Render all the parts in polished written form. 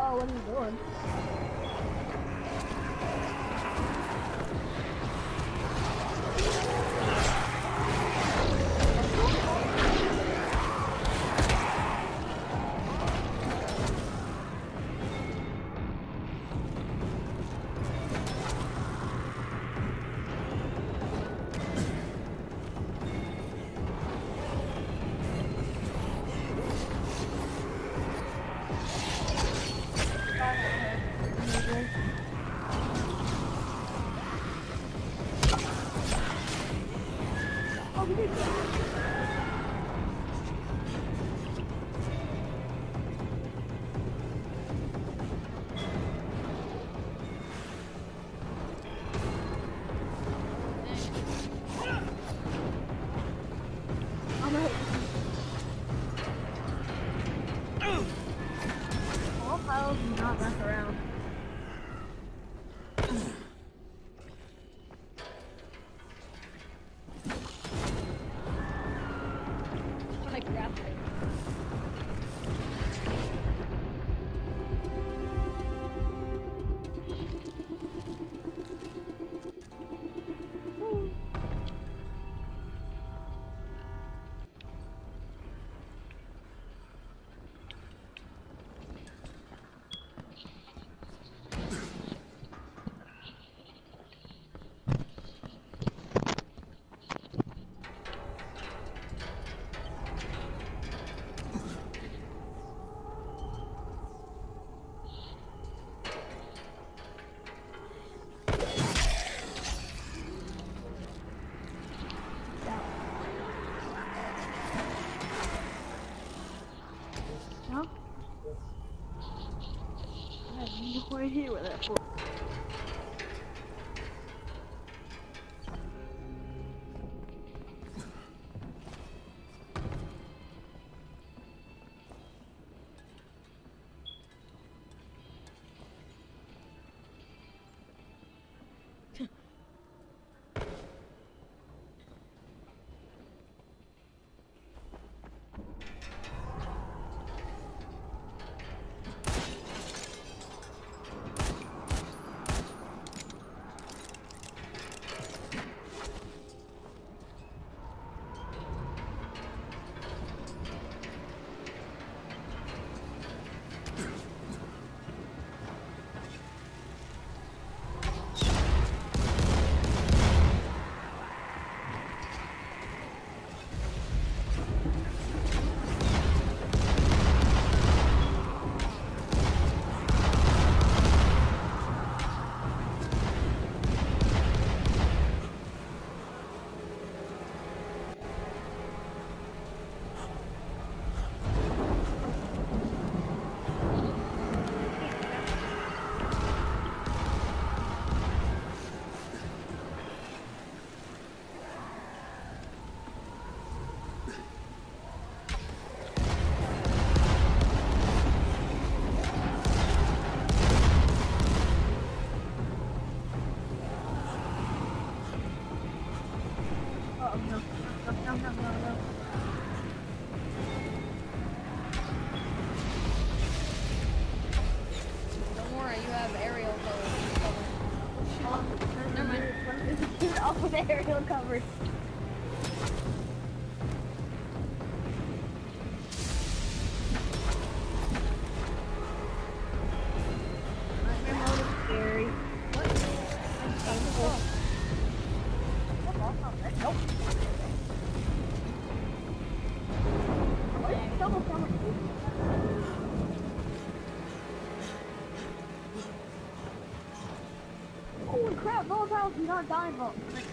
Oh, what are you doing? Oh, we did good. I'm gonna hit you. All piles do not mess around. I grabbed it. No? I have no idea where that for. Oh no. No. Don't worry, you have aerial cover. Oh, Never mind. Oh, the aerial cover. Nightmare mode is scary. What? And painful. Nope. What is it double coming? Holy crap, those houses do not die from.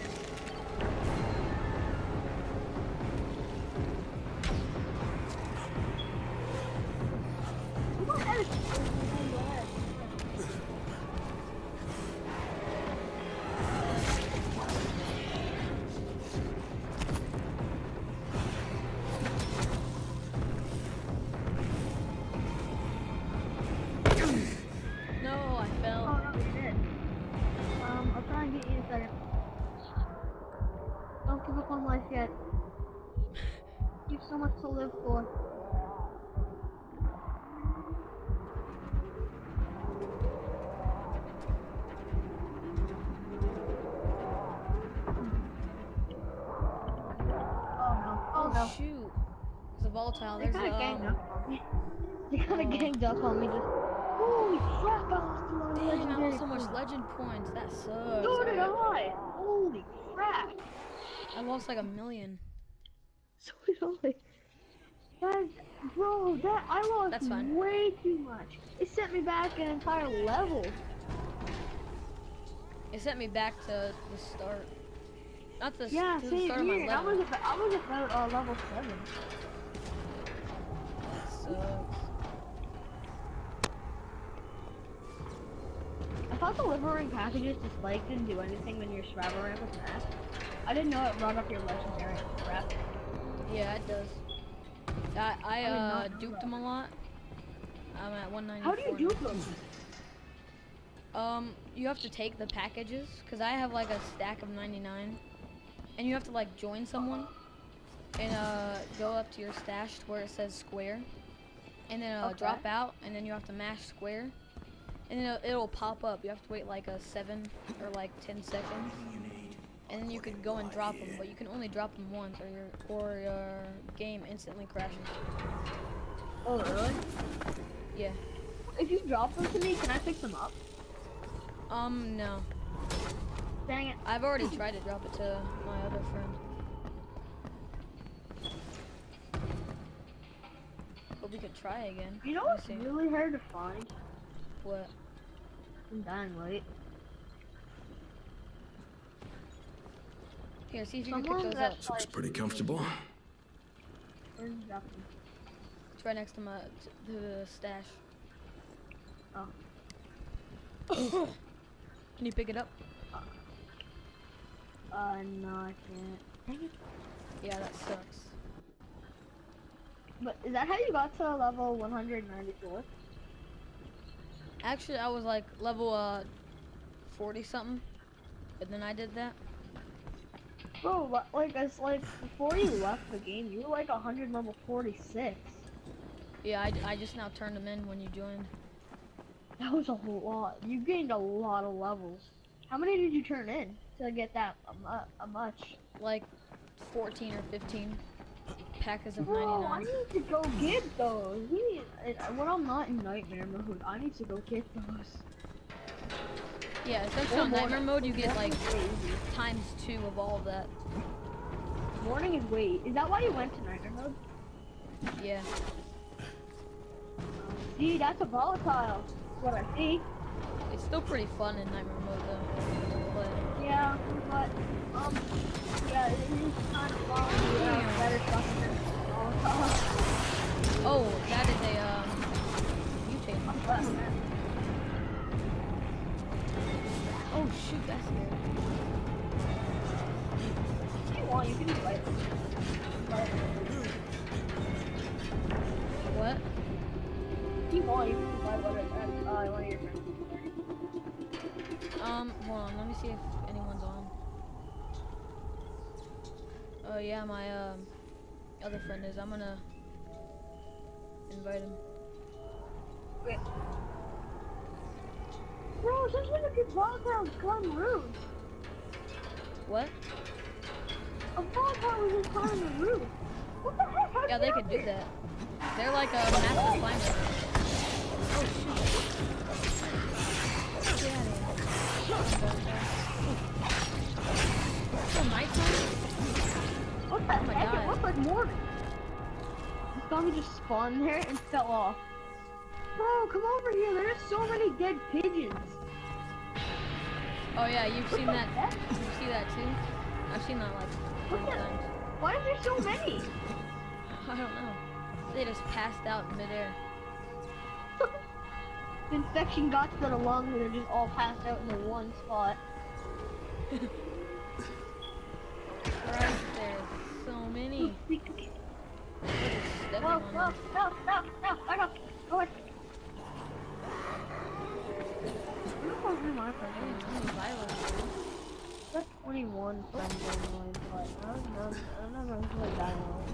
No, I fell. Oh no, you did. I'll try and get you in a second. Don't give up on life yet. You have so much to live for. No. shoot. There's a volatile. They There's kind of ganged a up on me. They kind of ganged up on me. Just holy crap! I lost a lot of Damn, I legendary lost so much points. legend points. That sucks. So did I. Holy crap! I lost like 1,000,000. So did I. That, bro, that I lost That's fine. way too much. It sent me back an entire level. It sent me back to the start. Not the, Yeah, to the same start of my here. I level. was about level 7. That sucks. I thought delivering packages to Spike didn't do anything when your survival rank was max. I didn't know it brought up your legendary crap. Yeah, it does. I did not know duped that. them a lot. I'm at 194. How do you dupe them? You have to take the packages, cause I have like a stack of 99, and you have to like join someone, and go up to your stash to where it says square, and then Okay. drop out, and then you have to mash square, and then it'll pop up. You have to wait like a 7 or like 10 seconds, and then you can go and drop them, but you can only drop them once, or your game instantly crashes. Oh really? Yeah. If you drop them to me, can I pick them up? No. Dang it. I've already tried to drop it to my other friend. But we could try again. You know Let what's me see. really hard to find? What? I'm dying late. Here, see if you can Someone pick those that- up. Looks pretty comfortable. Where's the drop them? It's right next to my to the stash. Oh. Can you pick it up? No, I can't. Dang it. Yeah, that sucks. But is that how you got to level 194? Actually, I was like level 40 something, but then I did that. Bro, like it's like before you left the game, you were like 100 level 46. Yeah, I just now turned them in when you joined. That was a lot. You gained a lot of levels. How many did you turn in to get that much? Like 14 or 15 packets of Bro, I 99. need to go get those. When I'm not in nightmare mode, I need to go get those. Yeah, especially Or on nightmare morning. mode, you get like Morning's way easier. ×2 of all of that. Morning is way. Is that why you went to nightmare mode? Yeah. See, that's a volatile. What I see. It's still pretty fun in nightmare mode though. But Yeah, but yeah, it is kind of fun. Yeah, better stuff than volatile. oh, that is a mutate. Oh shoot, that's scary. If you want, you can invite them. What? If you want, you can invite one of your friends. Hold on, let me see if anyone's on. Oh yeah, my other friend is. I'm gonna invite him. Wait. Bro, since when did volatiles come rude? What? A volatile was just climbing the roof. What the heck? How'd Yeah, you they get could up do there? that. They're like a master climber. Oh shoot. Get out of here. It's still nighttime? What the Oh my heck? God. It looked like morning. This zombie just spawned there and fell off. Bro, come over here. There's so many dead pigeons. Oh yeah, you've What seen the that. heck? You see that too? I've seen that like What 20 the- times. Why is there so many? I don't know. They just passed out in midair. The infection got to the lungs and they're just all passed out in the one spot. Right there. So many. Look at stepping Whoa, on whoa, them. no, back up. Go ahead. I'm not going through my friends. That's 21 friends online, but I'm not really dying alone.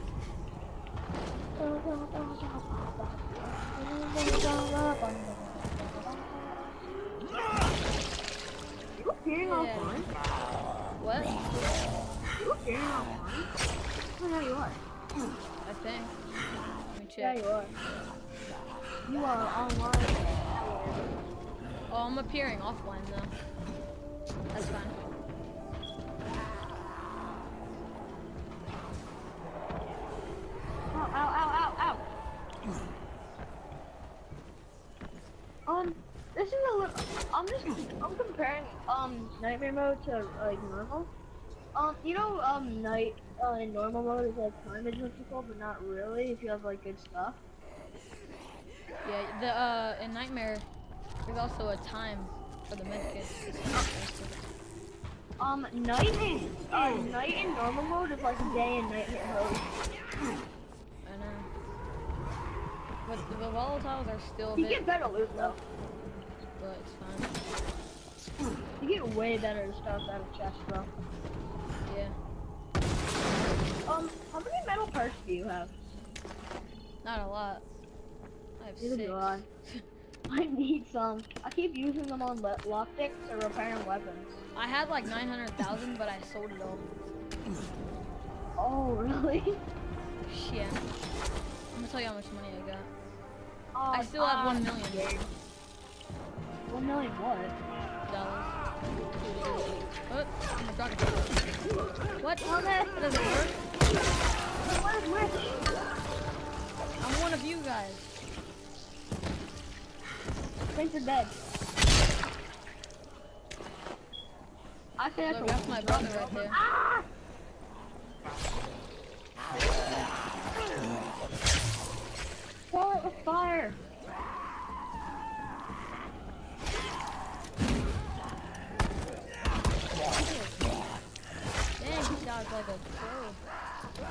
You appearing Yeah. offline? What? You appearing offline? I don't know who you are. I think. Let me Yeah, check. you are. You are online. Oh, I'm appearing offline though. That's fine. Ow, ow, ow, ow, ow. This is a little, I'm comparing, nightmare mode to, like, normal. You know, night, in normal mode is, like, time adjustable, but not really if you have, like, good stuff. Yeah, in Nightmare, there's also a time for the medkit. Night in normal mode is like day in nightmare mode. I know. But the volatiles are still a You bit, get better loot, though. but it's fine. You get way better stuff out of chests, though. Yeah. How many metal parts do you have? Not a lot. I have Neither 6. do I. I need some. I keep using them on lockpicks or repairing weapons. I had like 900,000, but I sold it all. Oh, really? Yeah. I'm gonna tell you how much money I got. Oh, I still have 1 million $1 million what? What? Oh my god. What? Oh, That doesn't work. What is which? I'm one of you guys. Prince are dead. I say that's Look, that's my brother right there. Ah! Kill it with fire. Dang, he dodged like a pro.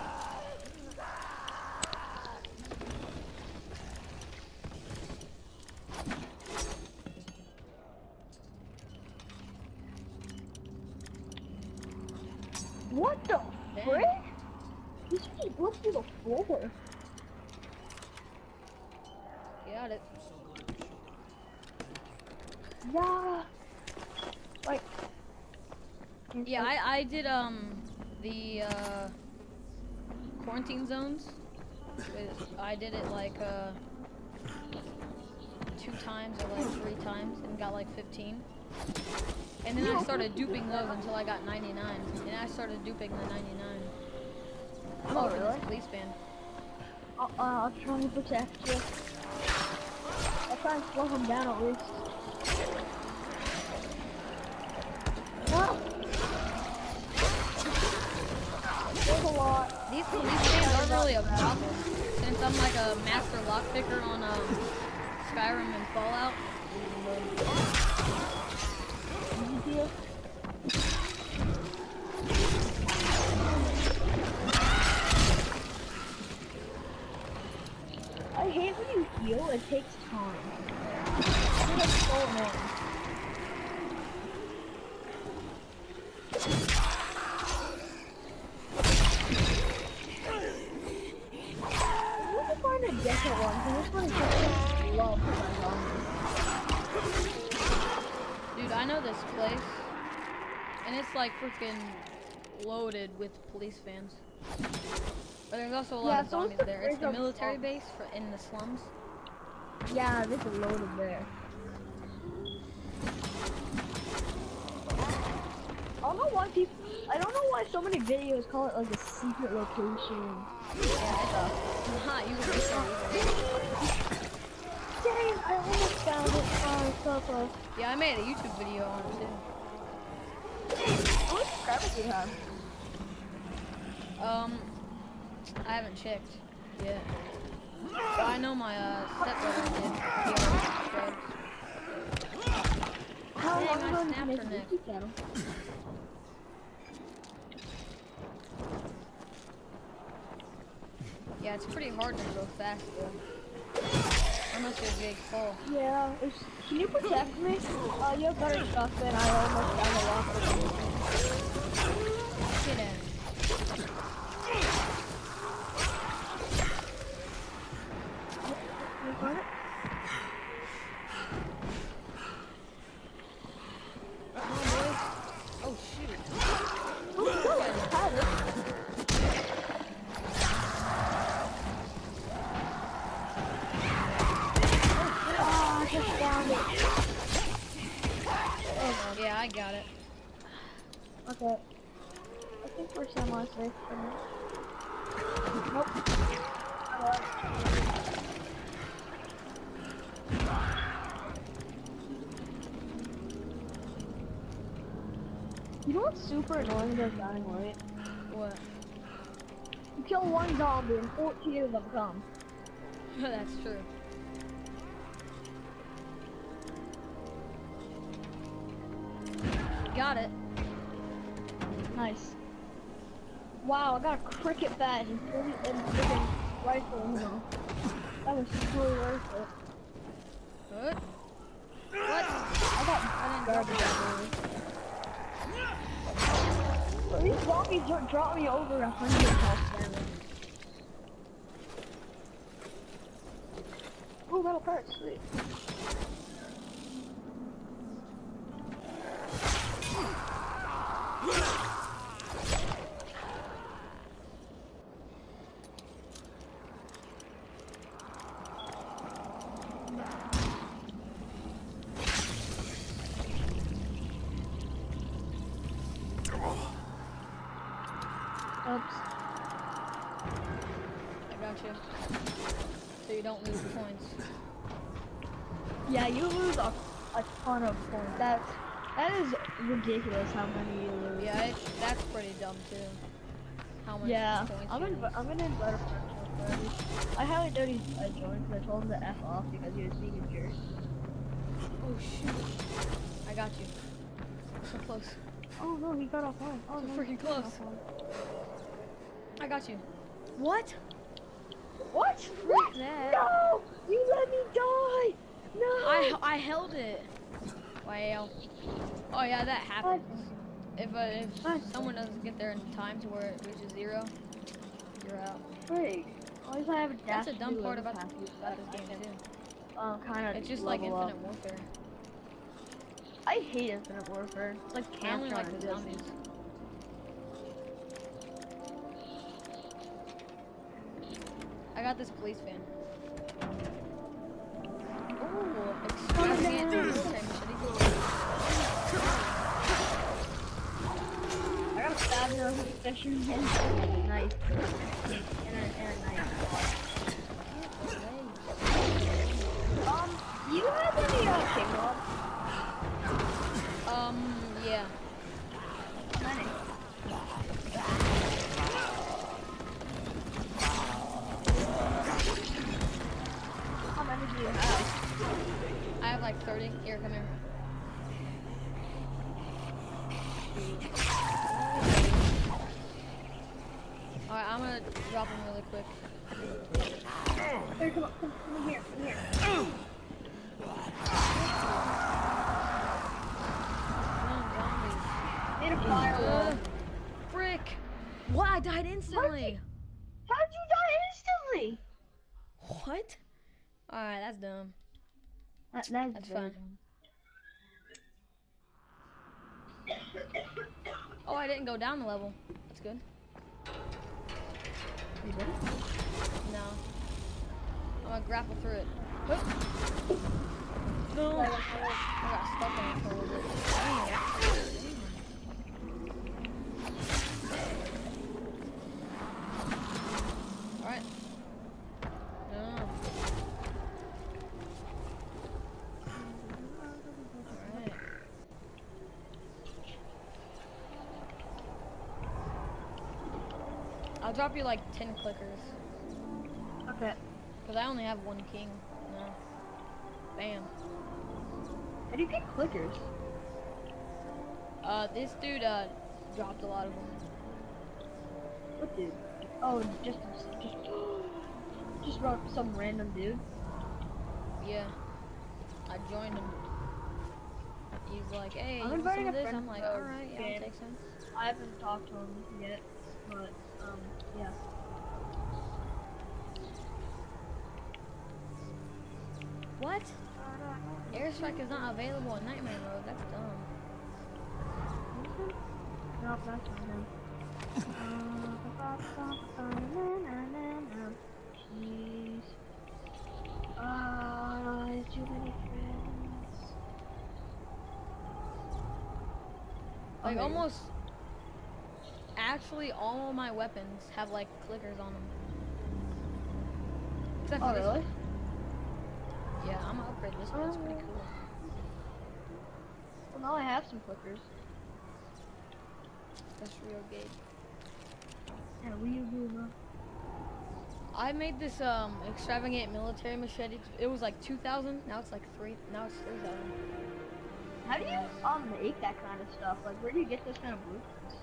What the Dang. frick? This just goes through the floor. Got it. Yeah. Like. Yeah, I did the quarantine zones. I did it like 2 times or like 3 times and got like 15. And then I started duping those until I got 99. And I started duping the 99. Oh, really? Police van. I'll try and protect you. I'll try and slow him down at least. Ah! There's a lot. These police vans aren't really a problem. Since I'm like a master lockpicker on Skyrim and Fallout. I hate when you heal, it takes time. It's so annoying. I need to find a different one, because this one is low for my zombies. Dude, I know this place. And it's like freaking loaded with police vans. But there's also a lot of so zombies there. It's the military base in the slums. Yeah, this is loaded there. I don't know why so many videos call it like a secret location. Yeah, haha, you were so Dang, I almost found it. Oh, so close. Yeah, I made a YouTube video on it too. How many subscribers do you have? I haven't checked yet. But I know my stepbrother did. He already subscribed. How Dang, long I ago did you snapped make her a neck. YouTube channel? Yeah, it's pretty hard to go fast though. Unless you're a big fall. Yeah, can you protect me? You have better stuff than I almost found a lot of. Get in. You got it? Oh shoot. Oh, had it. Okay. I think we're semi-safe for now. Nope. You know what's super annoying about Dying Light? What? You kill one zombie and 14 of them come. That's true. Got it. Nice. Wow, I got a cricket bat and freaking rifle ammo. That was totally worth it. What? What? I got garbage out there. These zombies don't drop me over 100 health damage. Oh, that'll hurt, sweet. Oops. I got you. So you don't lose points. Yeah, you lose a ton of points. That is ridiculous how many you lose. Yeah, that's pretty dumb too. How much Yeah, points I'm you lose. gonna invite a friend to the party. I highly doubt he joined because I told him to F off because he was being a jerk. Oh shoot. I got you. So close. Oh no, he got offline. Oh So no, freaking he got close. offline. I got you. What? What? Frick that. No! You let me die! No! I held it. Wow. Oh yeah, that happens. If someone doesn't get there in time to where it reaches 0, you're out. Freak. At least I have a dash. That's a dumb part about this game too. Kind of. It's just like Infinite Warfare. I hate Infinite Warfare. It's like I only cancer like on the Disney. zombies. I got this police van. Oh, extravagant military machete. I got a stab notification and a knife. And a knife. Do you have any king mobs? Yeah. How many? How many do you have? I have like 30. Here, come here. Alright, I'm gonna drop him really quick. Here, come here, come here. Need a firewall. Frick! What? I died instantly! How'd you die instantly? What? Alright, that's dumb. That's That's very fun. dumb. Oh, I didn't go down the level. That's good. You did it? No. I'm gonna grapple through it. Hoop. No! I got stuck on it for a little bit. Alright. No. Alright. I'll drop you like 10 clickers. Okay. Because I only have one king now. Bam. How do you get clickers? This dude, dropped a lot of them. What dude? Oh, just some random dude. Yeah. I joined him. He's like, hey, you I'm want inviting some a of this? friend I'm like, to the alright, yeah, game. I'll take some. I haven't talked to him yet, but yeah. What? Airstrike is not available in Nightmare Mode. That's dumb. No, that's not him. Jeez. Too many friends. Like, Okay. almost actually all my weapons have like clickers on them. Except Oh, for this really? one. Yeah, I'm gonna upgrade this one. It's pretty cool. Well, now I have some clickers. That's real good. Yeah, what do you do, bro? I made this extravagant military machete. It was like 2,000. Now it's like 3,000. How do you make that kind of stuff? Like, where do you get those kind of blueprints?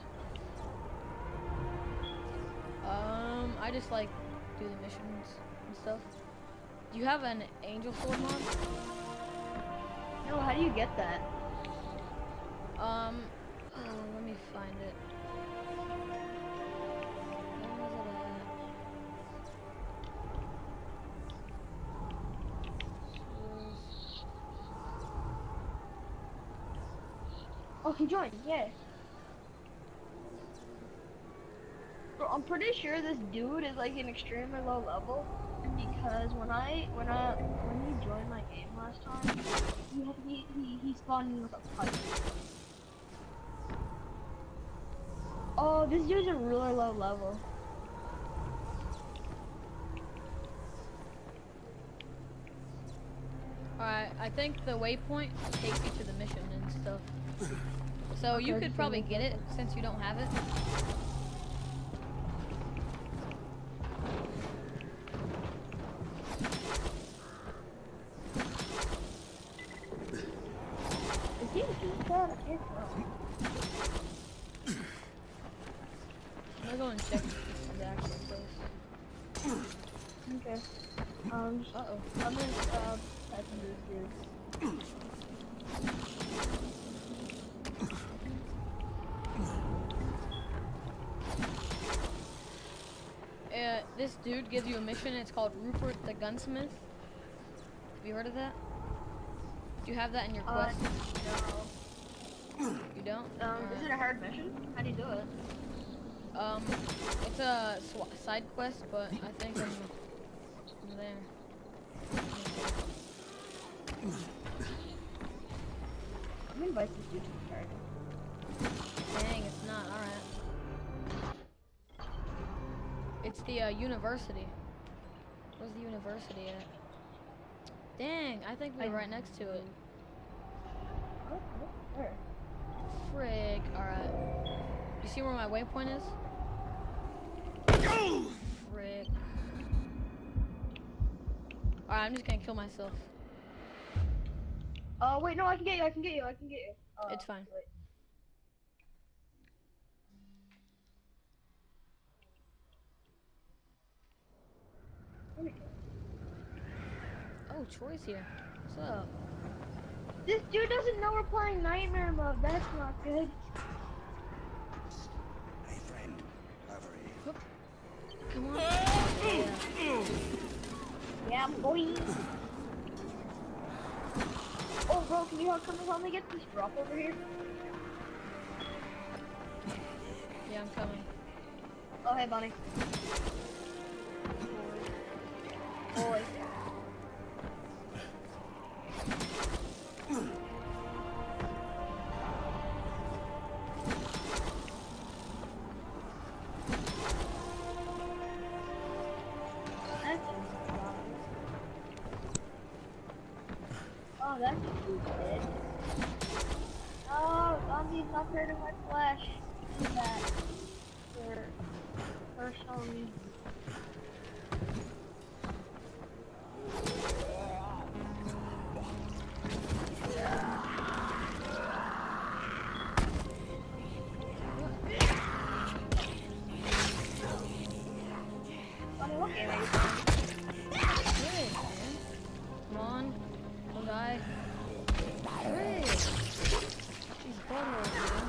I just like do the missions and stuff. Do you have an angel sword mod? No, how do you get that? Oh, let me find it. Where was it at? Oh, he joined, yeah. Bro, I'm pretty sure this dude is like an extremely low level because when he joined my game last time, he spawned me with a pipe. Oh, this dude's a really low level. Alright, I think the waypoint takes you to the mission and stuff. So Okay, you could just probably give me get a it since you don't have it. Is he doing that? I can't tell. I'm gonna go and check if this is the actual place. Okay. Uh-oh. I'm gonna type in this dude. This dude gives you a mission. It's called Rupert the Gunsmith. Have you heard of that? Do you have that in your quest? No. You don't? Is it a hard mission? How do you do it? It's a side quest, but I think I'm there. I'm gonna invite this dude to the party. Dang, it's not. Alright. It's the university. Where's the university at? Dang, I think we're right next to it. Oh, where? Frig. Alright. You see where my waypoint is? Frick. Alright, I'm just gonna kill myself. Oh, wait, no, I can get you, I can get you. It's fine. Wait. Oh, Troy's here. What's up? This dude doesn't know we're playing Nightmare Mode. That's not good. Hey friend, over here. Come on. Yeah, boy. Oh, bro, can you come and help me get this drop over here? Yeah, I'm coming. Oh, hey, Bunny. Boy. Oh, that's dude's dead. Oh, zombies not hurting my flesh. Do that for personal reasons. Bunny, look at me. Good, man. Come on. Don't die. Great. These buttholes, man.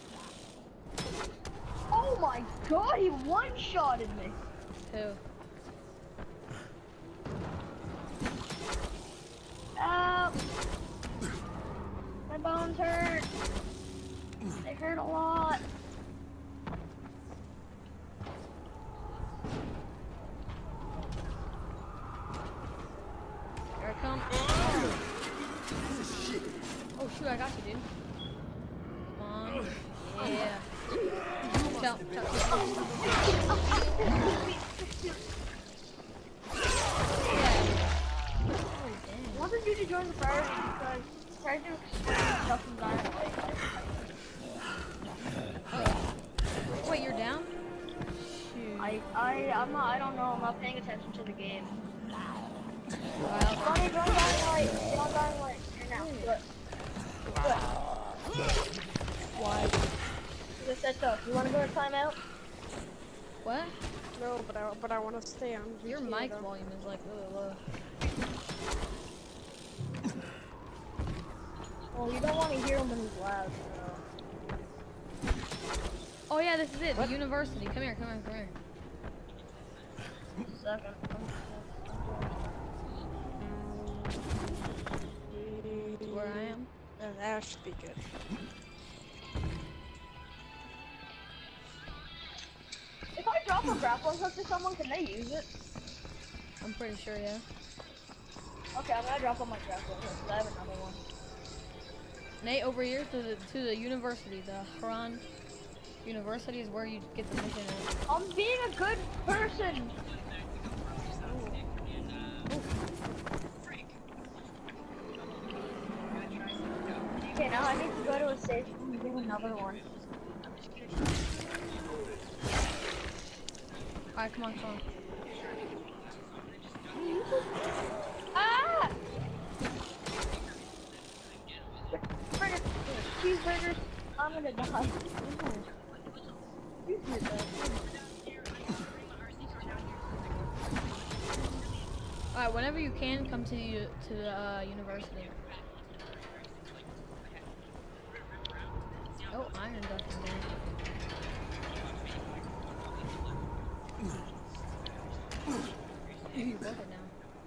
Oh my god, he one-shotted me. Who? Ow. My bones hurt. They hurt a lot. Here I come. Oh shoot, I got you, dude. Come on. Yeah. Watch out, watch out, watch out. I don't know. I'm not paying attention to the game. Wow. Bunny, go on Dying Light. Go on Dying Light. Right now. Do it. Do it. Why? You said so. You want to go to timeout? What? No, but I want to stay on GTA. Your mic though. volume is like really low. Well, you don't want to hear him when he's loud. So. Oh yeah, this is it. The university. Come here, come here, come here. Second. Where I am. That should be good. If I drop a grappling hook to someone, can they use it? I'm pretty sure, yeah. Okay, I'm gonna drop on my grappling hook 'cause I have another one. Nate, over here to the university. The Haran University is where you get the mission at. I'm being a good person. Okay, now I need to go to a safe and do another one. Alright, come on, come on. Ah! Burger, cheeseburgers. I'm gonna die. Alright, whenever you can, come to the university. Oh, Iron Duck is there. You broke it now.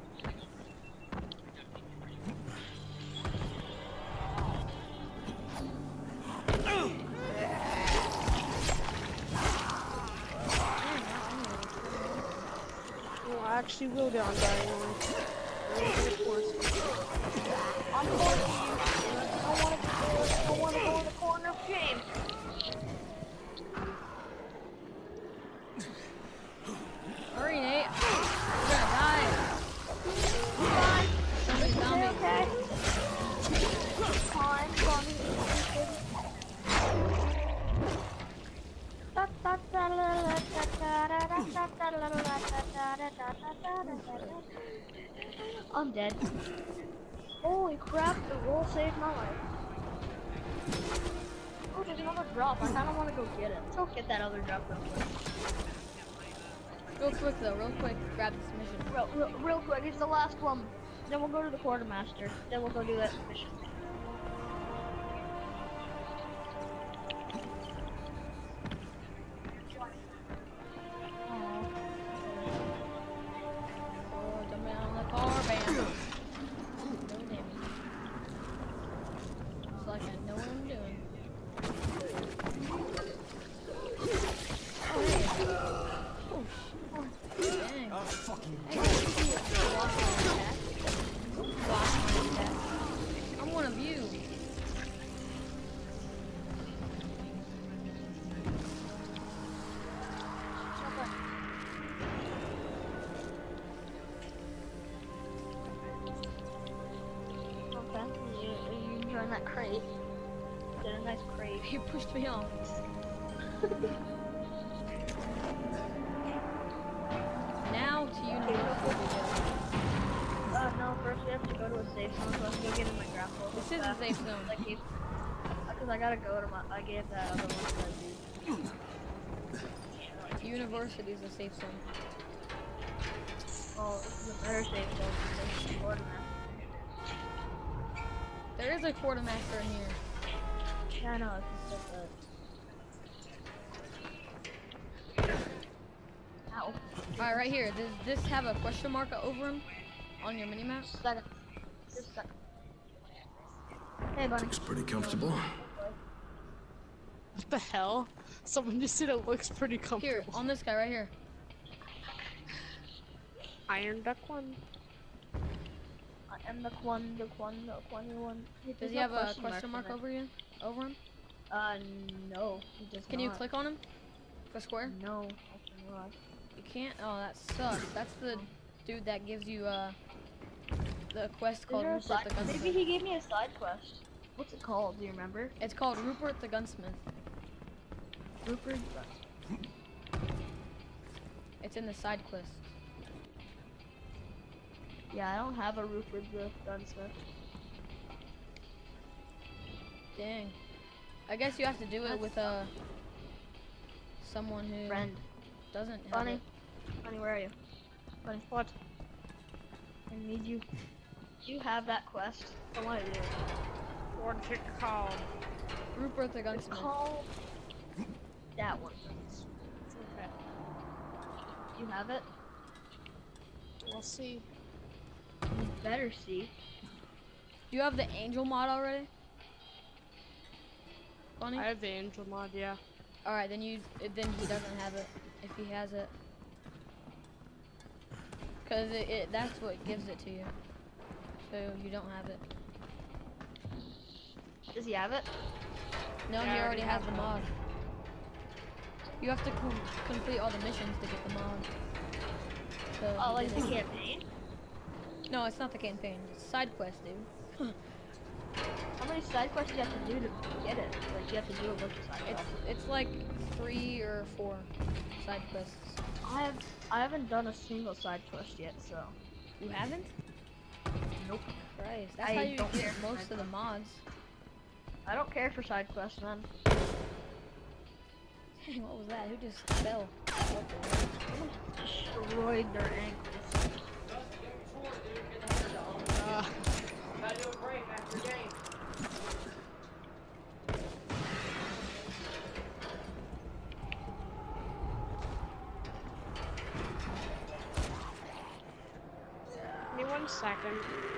Well, I actually will be on Dying Light. I'm forcing you. I want to go in the corner of James. Hurry, Nate. You're gonna die. Fine. Somebody's zombie. Okay. Fine. Zombie. I'm dead. Holy crap, the roll saved my life. Oh, there's another drop. I kind of want to go get it. Let's go get that other drop real quick. Real quick though, real quick. Grab this mission. Real quick, it's the last one. Then we'll go to the quartermaster. Then we'll go do that mission. Oh, jumping on the car, bam. No damage. It's like I know what I'm doing. Oh, hey. Oh, dang. Oh, fucking I'm one of you. Okay, you enjoying that crate? Did a nice crate. You pushed me off. Now to university. No, first we have to go to a safe zone, so I can go get in my grapple. This is a safe zone. Because I gotta go to my, I gave that other one to that dude. University is a safe zone. Oh, this is a better safe zone because it's quartermaster. There is a quartermaster in here. Yeah, I know, it's just like that. Ow. Alright, right here. Does this have a question mark over him on your minimap? Second. Just a second. Hey, buddy. looks pretty comfortable. What the hell? Someone just said it looks pretty comfortable. Here, on this guy right here. Iron Duck 1. I am the one. Does he have a question mark over you? Over him? No. He does Can you not. click on him? For square? No, I cannot. You can't? Oh, that sucks. That's the dude that gives you, the quest Is called there a Rupert side? the Gunsmith. Maybe he gave me a side quest. What's it called? Do you remember? It's called Rupert the Gunsmith. Rupert. It's in the side quest. Yeah, I don't have a Rupert the gunsmith. Dang. I guess you have to do it with someone who Friend. doesn't have Bunny. it. Bunny, where are you? Bunny. What? I need you. Do you have that quest? I want to do it. What's it called? Rupert the It's gunsmith. called that one. It's okay. You have it? We'll see. You better see. Do you have the angel mod already? Bunny? I have the angel mod, yeah. All right, then he doesn't have it. If he has it, cause that's what gives it to you. So you don't have it. Does he have it? No, Yeah, he I already already has have the it. mod. You have to complete all the missions to get the mod. So Oh, he like the did it. campaign? No, it's not the campaign. It's side quest, dude. How many side quests do you have to do to get it? Like, you have to do a bunch of side quests. It's like 3 or 4 side quests. I haven't done a single side quest yet, so. You haven't? Nope. Christ, that's I how you don't get care. most of the mods. I don't care for side quests, man. Dang, what was that? Who just fell? What the heck? Destroyed their ankles. Give me 1 second.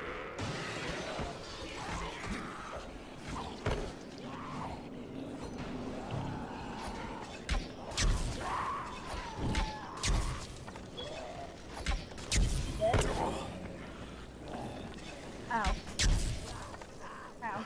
Dead? Ow. Ow.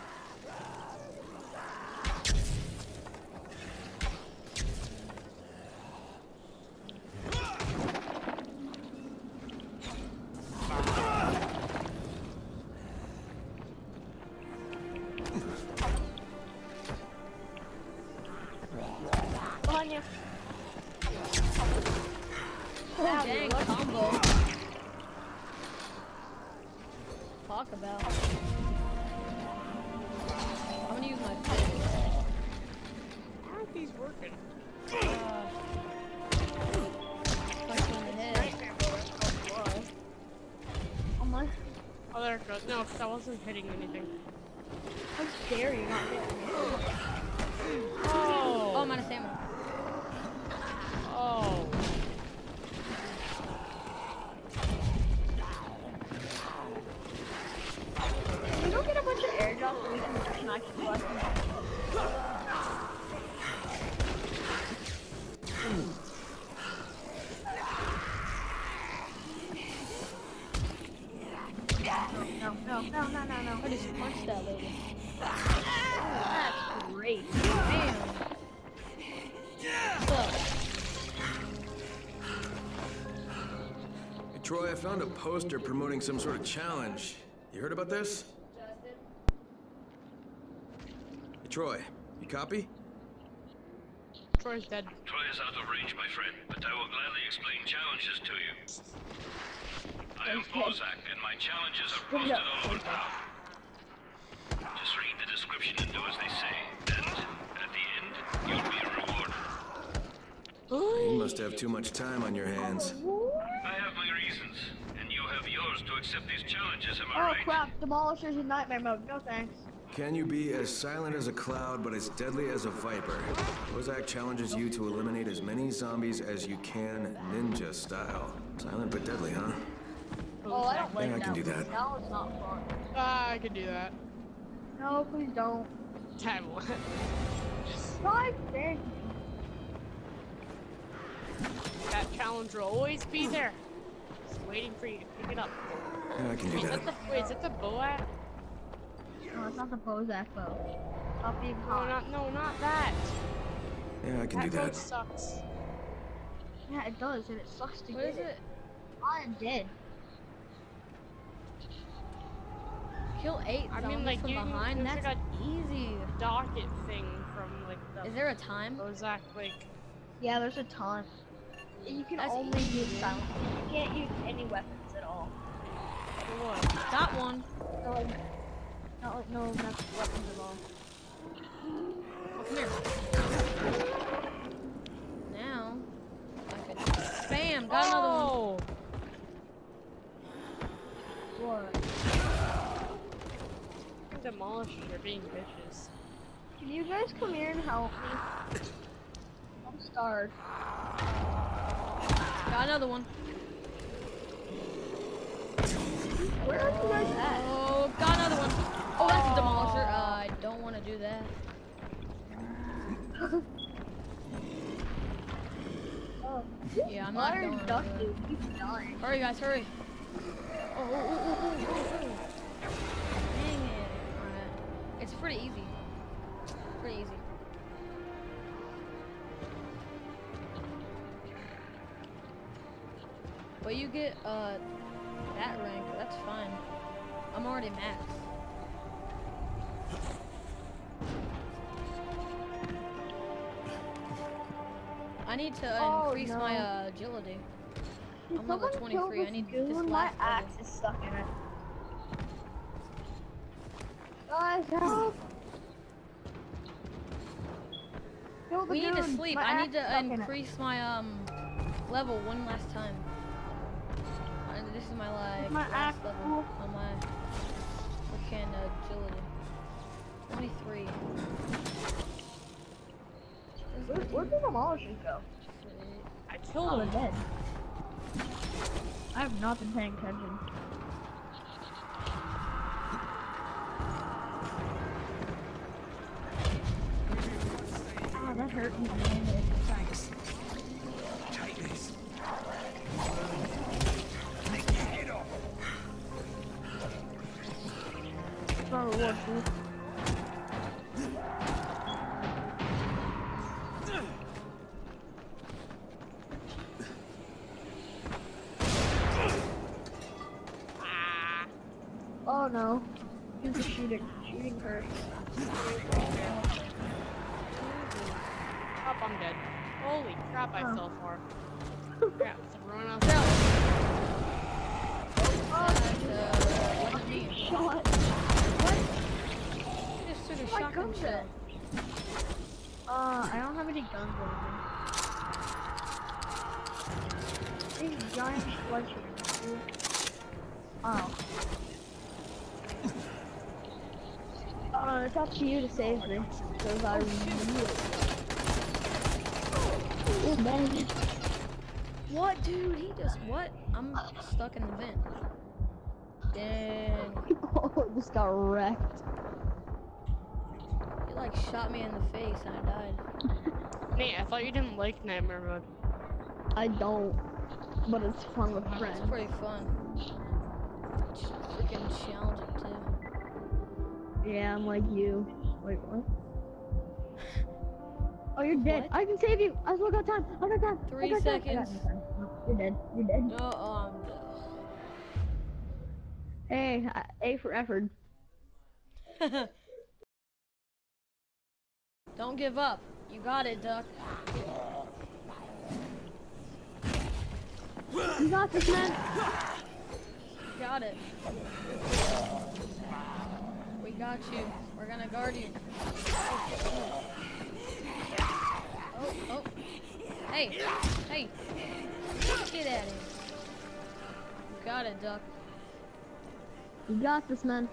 Behind you. Oh, Ow, dang, what? combo. Talk about. I'm gonna use my fist. How are these working? Punch you in the head. Oh my. Oh, there it goes. No, that wasn't hitting anything. How dare you not hit me? Oh, Oh! I'm out of stamina. Oh! Can we go get a bunch of airdrops so we can actually collect them? No. I just punched that lady. That's great. Damn. What's up? Hey, Troy, I found a poster promoting some sort of challenge. You heard about this? Hey, Troy, you copy? Troy's dead. Troy is out of range, my friend, but I will gladly explain challenges to you. I am Bozak, and my challenges are posted all over town. Just read the description and do as they say, and at the end, you'll be rewarded. You must have too much time on your hands. I have my reasons, and you have yours to accept these challenges, am I Oh right? crap, Demolishers in nightmare mode. No thanks. Can you be as silent as a cloud, but as deadly as a viper? Bozak challenges you to eliminate as many zombies as you can, ninja style. Silent but deadly, huh? Oh, I don't like Yeah, I that. can do that. That one's not fun. I can do that. No, please don't. Time one. God dang. That challenge will always be there. Just waiting for you to pick it up. Yeah, I can do Is that. that the, wait, is it the Boat? No, it's not the Bozak bow. Stop being No, hot. not that. Yeah, I can do That boat that. sucks. Yeah, it does, and it sucks to What get is it? I'm dead. Kill 8 I mean, zombies like, from you can- behind? there's That's like easy. Docket thing from like the Is there a time? Bozak, like, Yeah, there's a ton. you can That's only easy, use dude. silence. You can't use any weapons at all. For what? Got one. So, like, not like no weapons at all. Oh, come here. Now, I can. Bam! Got another one. Oh! What? Demolishers are being bitches. Can you guys come here and help me? I'm starved. Got another one. Where are you guys at? Oh, got another one. Oh, that's a demolisher. I don't want to do that. Oh, Yeah, I'm not fire going duck over dude keeps dying. Hurry, guys, hurry. Oh. Dang it. Alright. It's pretty easy. Pretty easy. But you get that rank, that's fine. I'm already max. I need to increase my agility. I'm level 23. I need this My last axe level. is stuck in it. Guys, help! Kill the We need to goon. sleep. My I need axe is to stuck in it. increase my level one last time. This is my My last axe level on my freaking agility. 23. Where did the demolishers go? I Oh, killed they're him. dead. I have not been paying attention. Ah, that hurt me. Thanks. Sorry, what, dude? Oh no. He's a shooting first. Oh, I'm dead. Holy crap, I Oh. fell far. Crap, everyone else. What do you mean? Shot. You just took a My shotgun gun's shell. dead. I don't have any guns on me. These giant sledgehammers, dude. Oh. It's up to you to save me. Because I really... Oh, man. What, dude? He just what? I'm stuck in the vent. Dang. Oh, just got wrecked. He like shot me in the face and I died. Nate, I thought you didn't like Nightmare Mode. I don't. But it's fun with friends. It's pretty fun. It's freaking challenging too. Yeah, I'm like you. Wait, what? Oh, you're dead. What? I can save you. I still got time. I got time. 3 I got time. seconds. No, you're dead. You're dead. No, I'm Hey, A for effort. dead. Don't give up. You got it, Duck. You got this, man. You got it. We got you. We're gonna guard you. Oh. Hey. Get at him. You got it, Duck. You got this, man.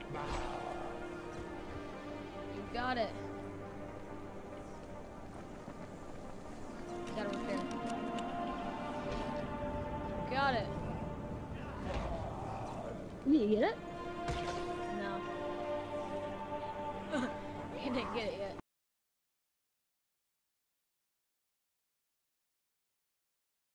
You got it. You gotta repair. You got it. Did you get it?